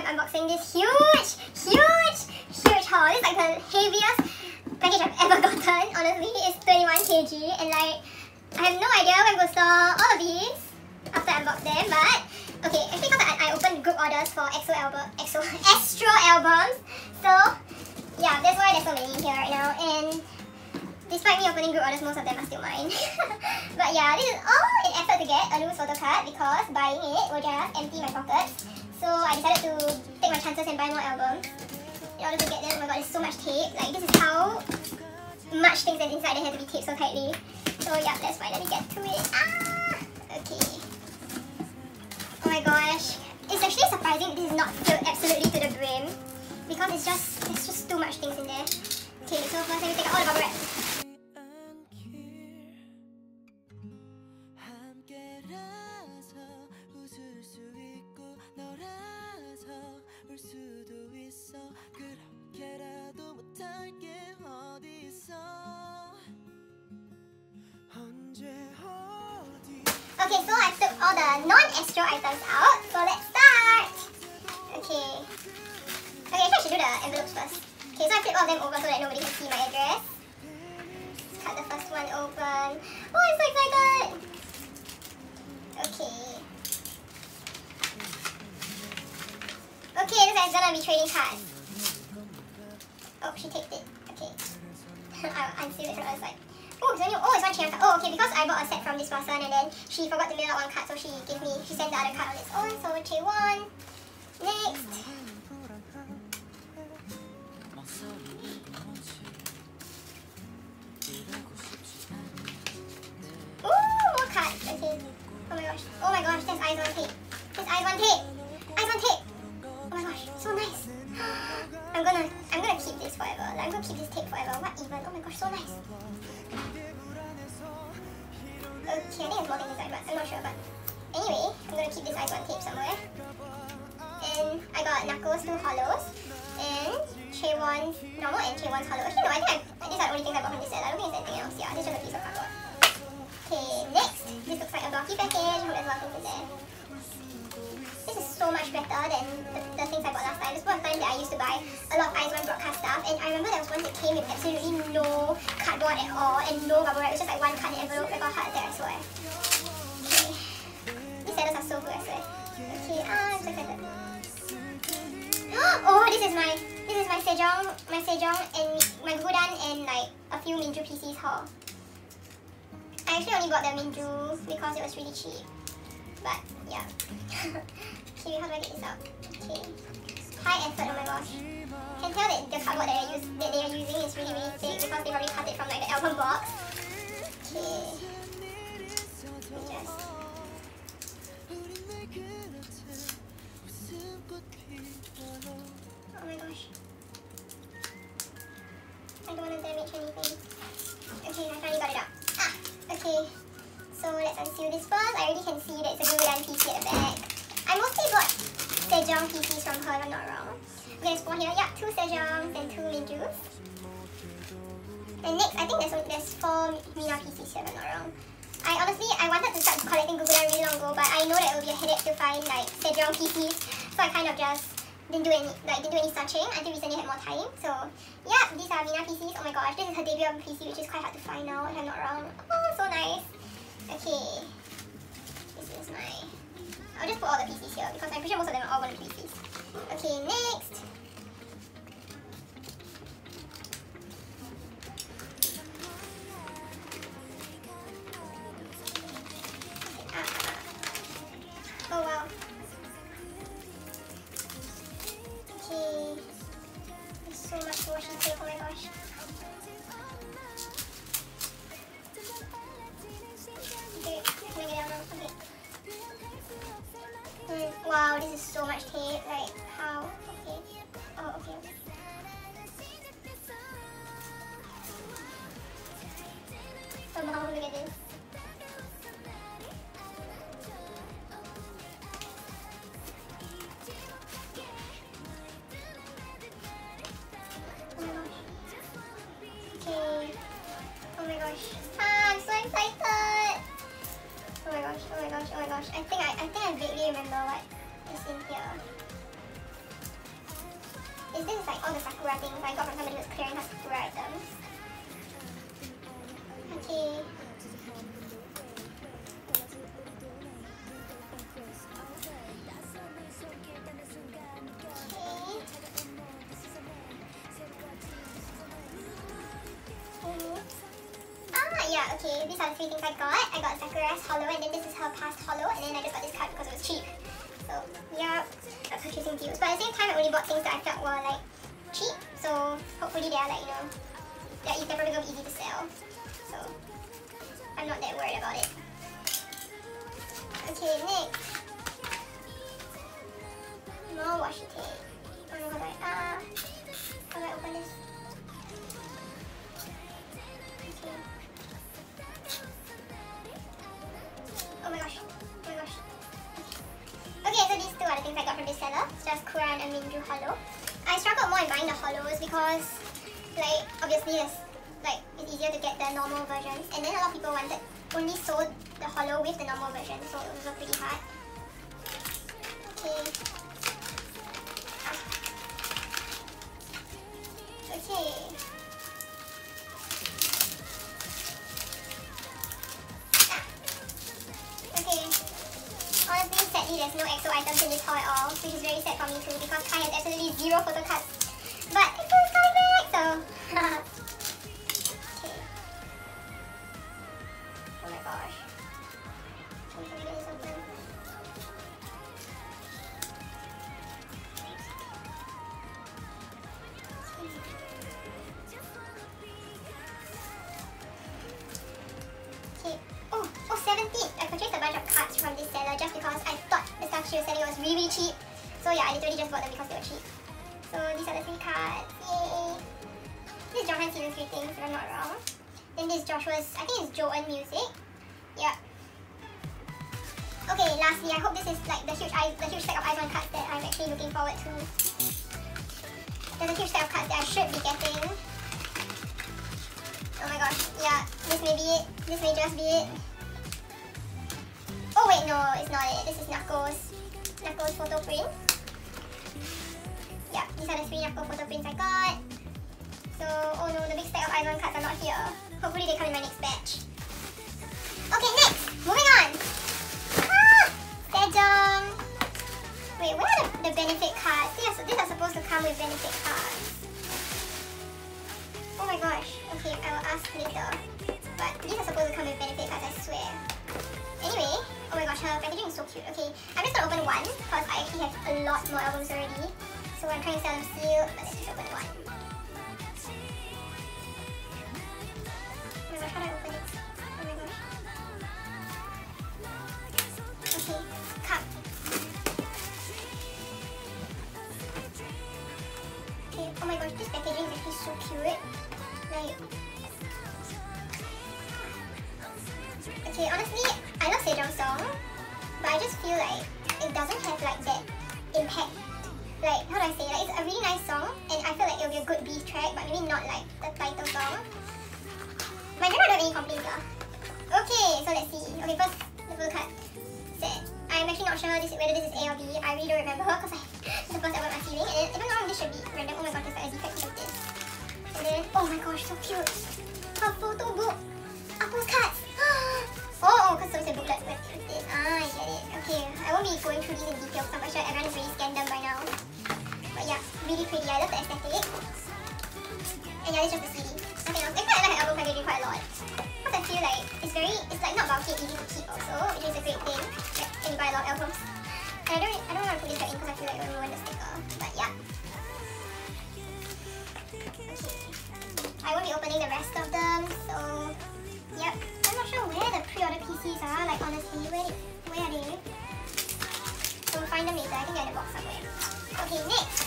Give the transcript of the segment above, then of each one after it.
unboxing this huge haul. This is like the heaviest package I've ever gotten. Honestly, it's 21 kg, and like I have no idea where I'm gonna store all of these after I unbox them. But okay, actually because I opened group orders for Astro albums, so yeah, that's why there's so many in here right now. And despite me opening group orders, most of them are still mine. But yeah, this is all an effort to get a loose photo card because buying it will just empty my pockets. So I decided to take my chances and buy more albums in order to get them. Oh my god, there's so much tape. Like, this is how much things that's inside they have to be taped so tightly. So yeah, let's finally get to it. Okay. Oh my gosh. It's actually surprising that this is not filled absolutely to the brim because there's just too much things in there. Okay, so first let me take out all the bubble wrap. Okay, so I took all the non-Astro items out, so let's start! Okay, actually I should do the envelopes first. Okay, so I flip all of them over so that nobody can see my address. Let's cut the first one open. Oh, I'm so excited! Okay. Okay, this is gonna be trading cards. Oh, she taped it. Okay. I'll unseal it from the other side. Oh, it's one chain card. Oh, okay, because I bought a set from this person and then she forgot to mail out one card, so she sent the other card on its own. So chain one. Next. Ooh, more cards. Okay. Oh my gosh, there's eyes on tape. There's eyes on tape. Eyes on tape. Oh my gosh, so nice. I'm gonna keep this forever. Like, I'm gonna keep this tape forever. What even? Oh my gosh, so nice. Okay, I think there's more things inside, but I'm not sure. But anyway, I'm gonna keep this eyes on tape somewhere. And I got Knuckles 2 hollows and Chaewon's normal and Chaewon's hollow. Actually no, I think these are the only things I got from this set. I don't think there's anything else. Yeah, this is just a piece of cardboard. Okay, next. This looks like a blocky package. I hope there's a lot of things in there. This is so much better than the things I bought last time. This was the time that I used to buy a lot of Ice One broadcast stuff, and I remember there was one that came with absolutely no cardboard at all and no bubble wrap. It was just like one card and envelope. I got heart attack, I swear. Okay. These sellers are so good, I swear. Okay, I'm so excited. Oh, this is my Sejong and my Gudan and like a few Minju PCs haul. I actually only got the Minju because it was really cheap. But yeah. Okay, how do I get this out? Okay. High effort, oh my gosh. Can tell that the cardboard that they are using is really thick because they probably cut it from like the album box. Okay. Oh my gosh. I don't want to damage anything. Okay, I finally got it out. Okay. So let's unseal this first. I already can see that it's a Gudan PC at the back. I mostly bought Sejong PCs from her if I'm not wrong. Okay, there's 4 here. Yeah, 2 Sejongs and 2 Minjus. And next, I think there's 4 Mina PCs here if I'm not wrong. I wanted to start collecting Gudan really long ago, but I know that it will be a headache to find like Sejong PCs, so I kind of just didn't do any searching until recently I had more time. So yeah, these are Mina PCs. Oh my gosh, this is her debut album PC, which is quite hard to find now if I'm not wrong. Oh, so nice. Okay, this is I'll just put all the PCs here because I'm pretty sure most of them are all going to be PCs. Okay, next. Oh wow. Okay, there's so much washi tape, oh my gosh. Wow, this is so much tape. Like, how? Okay. Oh, okay. Oh, mom, look at this. Oh my gosh. Okay. Oh my gosh. I'm so excited. Oh my gosh, oh my gosh, oh my gosh. I think I vaguely remember what is in here. is this like all the Sakura things I got from somebody who was clearing her Sakura items. Okay. Yeah, okay, these are the 3 things I got. I got Sakura's holo, and then this is her past holo, and then I just got this card because it was cheap. So, yeah, that's purchasing deals. But at the same time, I only bought things that I felt were like cheap. So, hopefully they are like, you know, they're probably going to be easy to sell. So, I'm not that worried about it. Okay, next. More washi tape. Oh no, how do I open this? Oh my gosh. Okay, so these 2 are the things I got from this seller. It's just Kuran and Minju holo. I struggled more in buying the holos because, like, obviously it's easier to get the normal versions, and then a lot of people only sold the holo with the normal version, so it was pretty hard. Okay. Okay. Okay. Honestly, sadly, there's no EXO items in this haul at all, which is very sad for me too, because Kai has absolutely 0 photo cards. But it's still coming back, so. Okay. Oh my gosh. Can we get this open? Okay. Oh, 17! I purchased a bunch of cards from this seller just because I thought the stuff she was selling was really cheap. So yeah, I literally just bought them because they were cheap. So these are the 3 cards. Yay! This is Johan Season 3 things, if I'm not wrong. Then this is Joshua's, I think it's Joan Music. Yeah. Okay, lastly, I hope this is like the huge stack of Izone cards that I'm actually looking forward to. There's a huge stack of cards that I should be getting. Oh my gosh, yeah, this may be it. This may just be it. Oh wait, no, it's not it. This is Knuckles photo print. Yeah, these are the 3 Knuckles photo prints I got. So, oh no, the big stack of Izone cards are not here. Hopefully they come in my next batch. Okay, next! Moving on! Sejong! Wait, where are the benefit cards? These are supposed to come with benefit cards. Oh my gosh. Okay, I will ask later. But these are supposed to come with benefit cards, I swear. Anyway, oh my gosh, her packaging is so cute. Okay, I'm just gonna open 1 because I actually have a lot more albums already. So I'm trying to sell them sealed, but let's just open 1. Oh my gosh, how do I open it? Oh my gosh. Okay, come. Okay, oh my gosh, this packaging is actually so cute. Like, okay, honestly, I love Sejong's song, but I just feel like it doesn't have like that impact. Like, how do I say? Like, it's a really nice song, and I feel like it'll be a good beat track, but maybe not like the title song. But I don't have any complaints lah. Okay, so let's see. Okay, first the full card set. I'm actually not sure whether this is A or B. I really don't remember because it's the first album I'm feeling. And if I'm not wrong, this should be random. Oh my gosh, there's like a defect like this. And then, oh my gosh, so cute. Her photo book. Apple's cards. Oh, because so it's a booklet with this. Ah, I get it. Okay, I won't be going through these in detail because I'm sure everyone has really scanned them by now. But yeah, really pretty. I love the aesthetic. And yeah, it's just the CD. Nothing else. Actually, I like her album packaging quite a lot. Because I feel like it's like not bulky and easy to keep also, which is a great thing. Like, when you buy a lot of albums. And I don't want to put this back in because I feel like it will ruin the sticker. But yeah. Okay. I won't be opening the rest of them, so yep. I'm not sure where the pre-order PCs are, like honestly, where are they? So we'll find them later. I think they're in the box somewhere. Okay, next.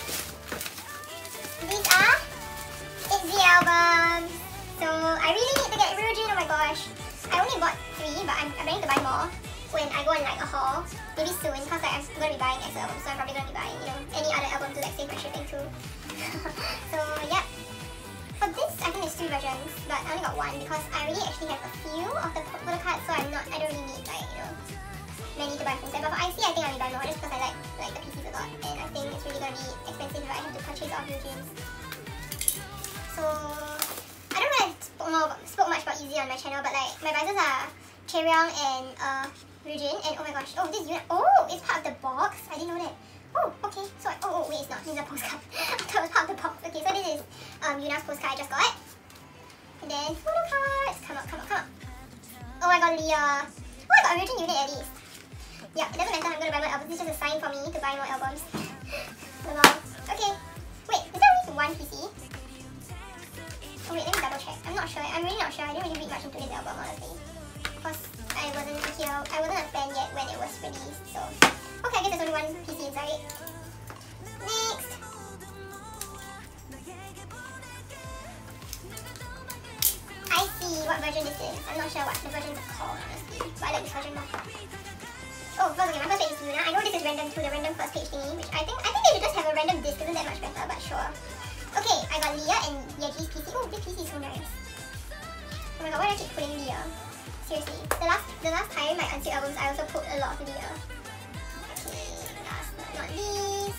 These are ITZY albums. So I really need to get Ryujin, oh my gosh. I only bought 3, but I'm planning to buy more when I go on like a haul. Maybe soon, because like, I'm going to be buying EXO albums, so I'm probably going to be buying, you know, any other album to like save my shipping too. So yeah. For this, I think there's 2 versions, but I only got 1 because I already actually have a few of the photo cards, so I don't really need like, you know, many to buy full set. But for IC, I think I'll be buying more just because I like the PCs a lot, and I think it's really gonna gonna be expensive if I have to purchase all Ryujins. So I don't know if I spoke much about Easy on my channel, but like my visors are Chaeryeong and Ryujin, and oh my gosh, oh this unit, oh it's part of the box. I didn't know that. Oh okay, so oh wait, it's not. This is a postcard. I thought it was part of the box. Okay, so this is Yuna's postcard I just got. And then photo cards. Come on. Oh I got Leah. Oh I got a Ryujin unit at least. Yeah, it doesn't matter. I'm gonna buy more albums. This is just a sign for me to buy more albums. Okay. Wait, is there only one PC? Oh wait, let me double check. I'm not sure. I'm really not sure. I didn't really read much into this album honestly, because I wasn't a fan yet when it was released. So okay, I guess there's only one PC inside. Next. I see what version this is. I'm not sure what the versions are called honestly, but I like this version more. Oh, okay, my first page is Yuna. I know this is random too, the random first page thingy, which I think they should just have a random disc. Isn't that much better? But sure. Okay, I got Leah and Yeji's PC. Oh, this PC is so nice. Oh my god, why do I keep putting Leah? Seriously, the last time my Unseen albums, I also put a lot of Leah. Okay, last but not least.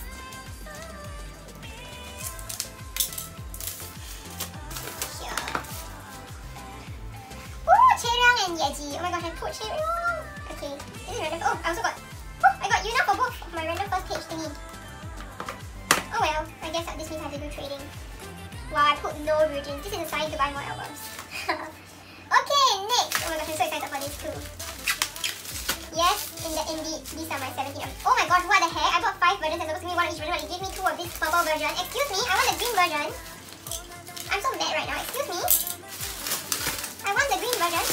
Chaeryeong and Yeji. Oh my gosh, I put Chaeryeong. Okay, this is random. Oh, I got Yuna for both of my random first page thingy. Oh well, I guess this means I have to do trading. Wow, I put no Ryujin. This is a sign to buy more albums. Okay, next. Oh my gosh, I'm so excited for this too. Yes, indeed, these are my 17. Oh my gosh, what the heck? I bought 5 versions. There's supposed to be one of each version, but it gave me 2 of this purple version. Excuse me, I want the green version. I'm so mad right now. Excuse me. I want the green version.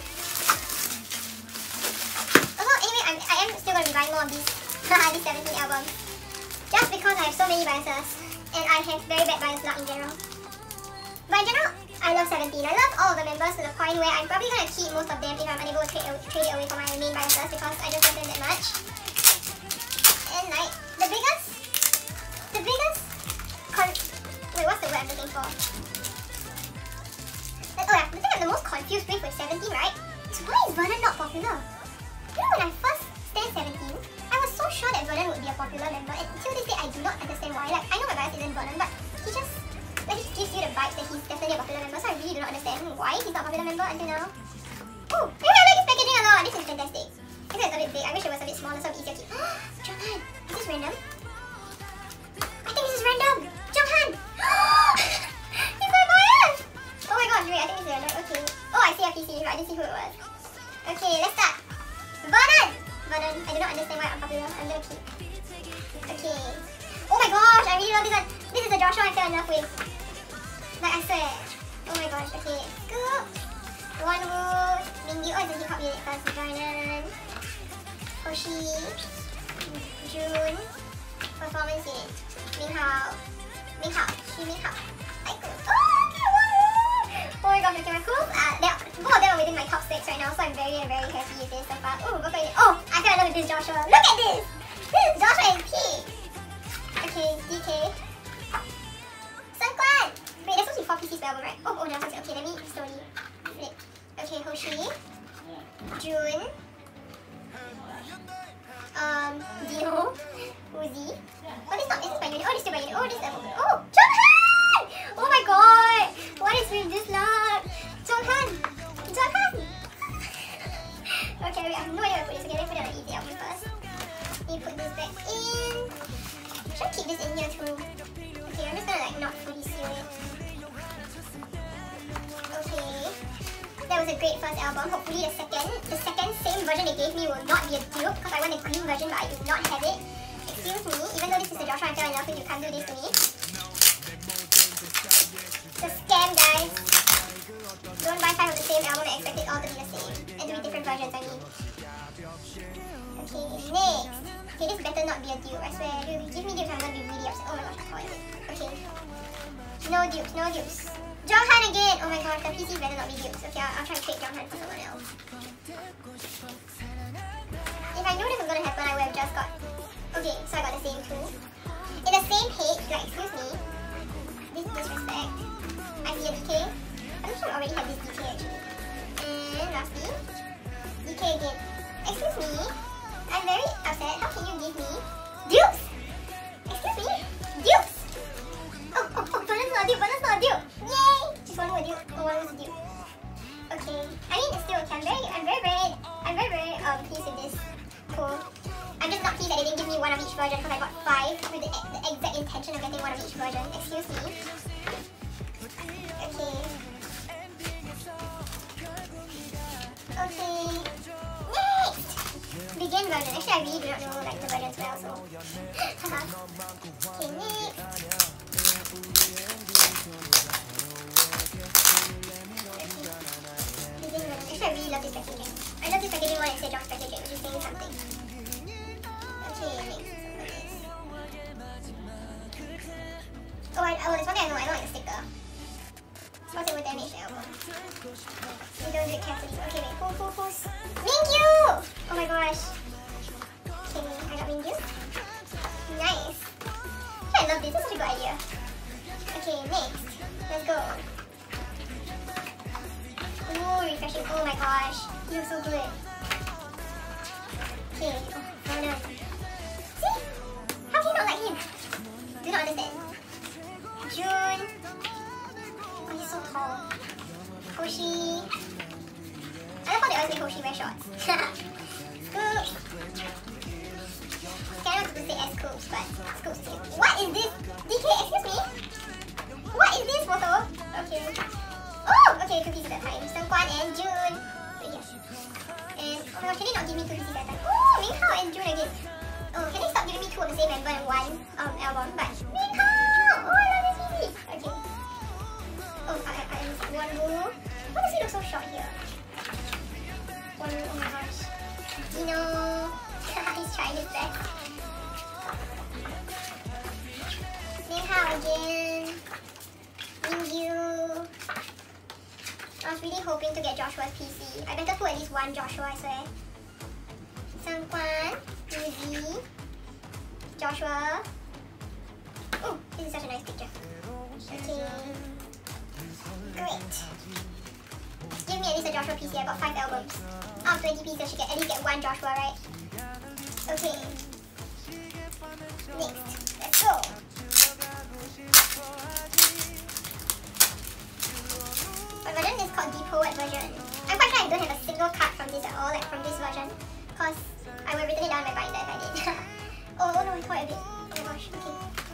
Although anyway, I am still going to be buying more of these 17 albums. Just because I have so many biases. And I have very bad bias luck in general. But in general, I love 17. I love all of the members to the point where I'm probably going to keep most of them if I'm unable to trade it away from my main biases, because I just love them that much. And like, the biggest wait, what's the word I'm looking for? Oh yeah, the thing I'm the most confused with 17, right, is why is Vernon not popular? You know, when I first stand 17, I was so sure that Vernon would be a popular member, and until this day I do not understand why. Like, I know my bias isn't Vernon, but he just gives you the vibes that he's definitely a popular member, so I really do not understand why he's not a popular member until now. Oh, anyway, I like this packaging a lot. This is fantastic. This is a bit big. I wish it was a bit smaller so easier to keep. Jonghan! Is this random? I think this is random! Jonghan! He's my bias! Oh my gosh, wait, I think this is random. Okay. Oh, I see a PC, but I didn't see who it was. Okay, let's start. Vernon! Vernon, I do not understand why I'm popular. I'm gonna keep. Okay. Oh my gosh, I really love this one. This is a Joshua I fell in love with. Like, I swear. Oh my gosh, okay. Scoop! Wonwoo, Mingyu. Oh, it's a hip hop unit first. Joinan, Hoshi, June, performance unit. Minghao. Like, oh, okay, Wonwoo! Oh my gosh, okay, my cools are, both of them are within my top 6 right now, so I'm very, very happy with this so far. Oh, go for it. Oh, I fell in love with this Joshua. Look at this! This is Joshua and P. Okay, DK. Sunquan! Wait, there's supposed to be 4 PCs per album, right? Oh, there's something. Okay, let me slowly flip. Okay, Hoshi, June, Dio, Uzi. Oh, this is my unit. Oh, this is still my unit. Oh, this is oh, Jonghan! Oh my god! What is with this luck? Jonghan! Okay, wait, I have no idea where to put this. Okay, let me put it on the easy album first. Let me put this back in. Should I keep this in here too? Okay, I'm just gonna like not fully seal it. Okay. That was a great first album. Hopefully the second same version they gave me will not be a dupe, because I want the green version but I do not have it. Excuse me, even though this is the Joshua I fell in love with, you can't do this to me. It's a scam, guys. Don't buy 5 of the same album and expect it all to be the same. And to be different versions, I mean. Okay, next. Okay, this better not be a dupe, I swear. If you give me dupes, I'm gonna be really upset. Oh my gosh, how is it? Okay. No dupes. Jonghan again! Oh my gosh, the PC better not be dupes. Okay, I'll try to trade Jonghan for someone else. If I knew this was gonna happen, I would have just got... Okay, so I got the same two. In the same page, like, excuse me. This disrespect. I see a DK. I'm sure I already have this DK actually. And lastly, DK again. Excuse me. I'm very upset. How can you give me dupes? Excuse me. version because I got 5 with the exact intention of getting one of each version. Excuse me. Okay. Okay. Next! Begin version. Actually, I really do not know like the versions well, so. Okay, next. Begin version. Actually, I really love this packaging. I love this packaging more than say Josh packaging, which is saying something. Okay, next. Oh, there's one thing I know. I know like the sticker. What's it with damage elbow? We don't do it carefully. Okay, wait. Who's? Mingyu! Oh my gosh. Okay, I got Mingyu. Nice. I love this. This is such a good idea. Okay, next. Let's go. Ooh, refreshing. Oh my gosh. You look so good. Okay. Oh, Vernon. See? How can you not like him? Do not understand. June. Oh, he's so tall. Hoshi. I love how they always make Hoshi wear shorts. Scoops. Okay, I don't want to say S Scoops, but Scoops too. What is this? DK, excuse me? What is this photo? Okay. Oh, okay, 2 pieces at a time. Seungkwan and June. Wait here. And, oh my gosh, can they not give me 2 pieces at a time? Oh, Minghao and June again. Oh, can they stop giving me 2 of the same member in one album? But, Minghao! Oh, I love this movie. Okay. Oh, I Wonwoo. Why does he look so short here? Wonwoo, oh my gosh. Dino. He's trying his best. Minghao again. Mingyu. I was really hoping to get Joshua's PC. I better put at least one Joshua, I swear. Seungkwan, Uzi, Joshua. Oh, this is such a nice picture. Okay. Great. Give me at least a Joshua PC. I got 5 albums. Out of 20 pieces, I should at least get 1 Joshua, right? Okay. Next. Let's go. What version is called the Poet version? I'm quite sure I don't have a single card from this at all, like from this version. Because I would have written it down in my binder if I did. Oh no, I tore it a bit. Oh my gosh, okay.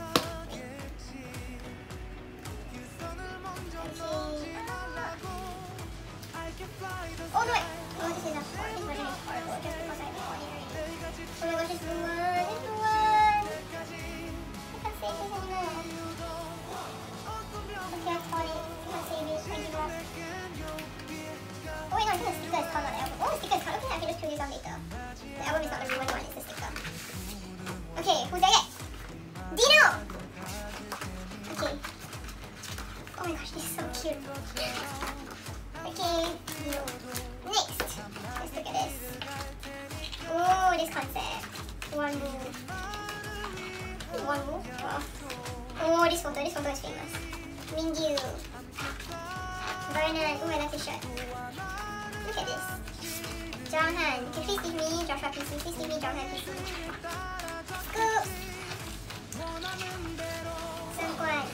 Oh no, wait. Oh, this is a horrible. This version is horrible just because I bought it already. Oh my gosh, it's the one. It's the one. I can't save this anymore. Okay, I bought it. I can't save it. I give up. Oh wait, no, I think the sticker is called, not the album. Oh, the sticker is called. Okay, I can just peel this on later. The album is not the real one, it's the sticker. Okay, who's that? Dino! Okay. Oh my gosh, this is so cute. Okay, Dino. Next, let's look at this. Oh, this concept. Wonwoo. Wonwoo? Wow. Oh, this photo is famous. Mingyu. Vernon. Oh, I love his shirt. Look at this. Jonghan. Can you please give me Joshua PC? Please give me Jonghan PC. Scoop. Seungkwan.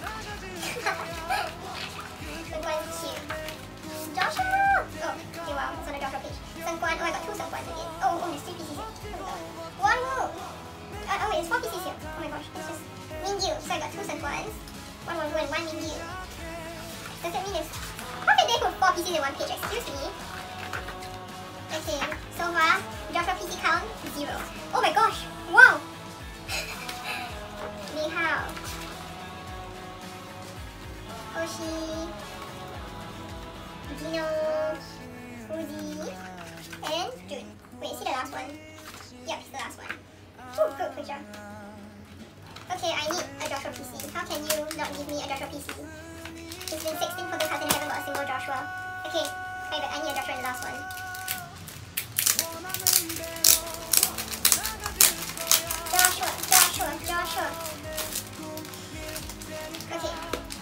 Seungkwan's cute. Joshua! Oh, okay, wow, it's on the Joshua page. Seungkwan. Oh, I got 2 Seungkwans again. Oh, there's 3 PCs here. Wonwoo! Oh wait, there's 4 PCs here. Oh my gosh, it's just Mingyu. So I got 2 Seungkwans, 1 Wonwoo and 1 Mingyu. Does that mean there's... How can they put 4 PCs in one page? Excuse me. Okay, so far, Joshua PC count, 0. Oh my gosh, wow! Minghao. Hoshi. Dino. Uzi. And June. Wait, is he the last one? Yep, he's the last one. Oh, good picture. Okay, I need a Joshua PC. How can you not give me a Joshua PC? It's been 16 photo cards and I haven't got a single Joshua. Okay, I need a Joshua in the last one. Joshua. Okay.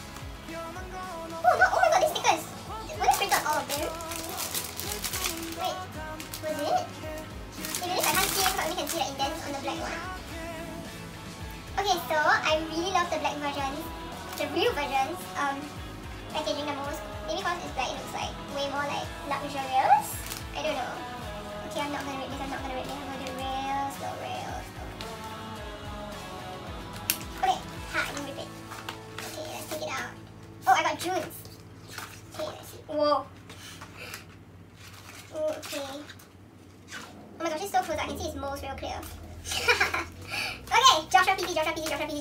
Oh no! Oh my god, these stickers! Were they printed all of them? Wait, was it? Even if I can't see it, I only can see the indents on the black one. Okay, so I really love the black versions, the real versions, packaging the most. Maybe because it's black, it looks like way more like luxurious. I don't know. Okay, I'm not gonna read this. I'm gonna do real slow. got June's. Okay, let's see. Whoa. Okay. Oh my gosh, it's so close. I can see his moles real clear. Okay, Joshua PC. Okay.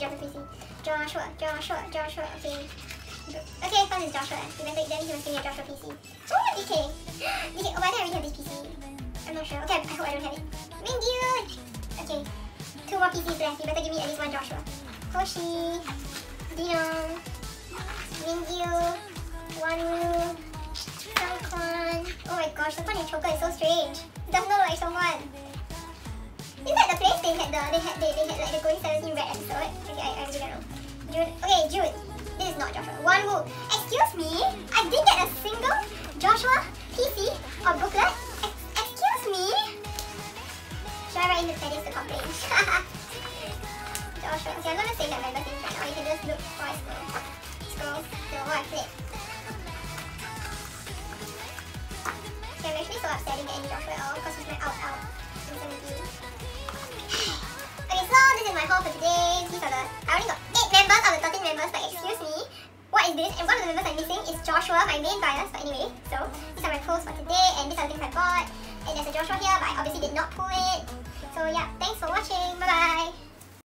Okay, first is Joshua. Then he must be a Joshua PC. Oh, DK. Oh, but I don't really have this PC. I'm not sure. Okay, I hope I don't have it. Ring. Okay. 2 more PCs left. You better give me at least 1 Joshua. Hoshi. Dino. Ring. Wanu. Sungkwan. Oh my gosh, Sungkwan and Choker is so strange. It doesn't look like someone. Is that the place they had like the Going 17 red episode? Okay, I really don't know. Jude. Okay, Jude. This is not Joshua. Wonwoo. Excuse me? I didn't get a single Joshua PC or booklet? Excuse me? Should I write in the credits to complain? Joshua. Okay, I'm gonna save that member thing right now. You can just look while I scroll. While I flip. Okay, I'm actually so upset I didn't get any Joshua at all because he's my out. Okay, so this is my haul for today. These are I only got 8 members out of the 13 members, but excuse me, what is this? And one of the members I'm missing is Joshua, my main bias. But anyway, so these are my pulls for today, and these are the things I bought. And there's a Joshua here, but I obviously did not pull it. So yeah, thanks for watching. Bye bye.